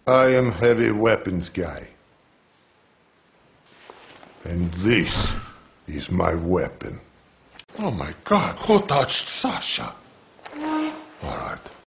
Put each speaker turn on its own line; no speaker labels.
I am heavy weapons guy. And this is my weapon. Oh my God, who touched Sasha? All right.